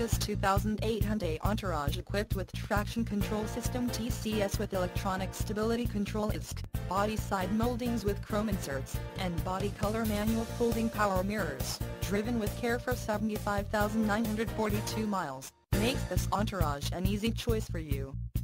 This 2008 Hyundai Entourage equipped with traction control system TCS with electronic stability control ISC, body side moldings with chrome inserts, and body color manual folding power mirrors, driven with care for 75,942 miles, makes this Entourage an easy choice for you.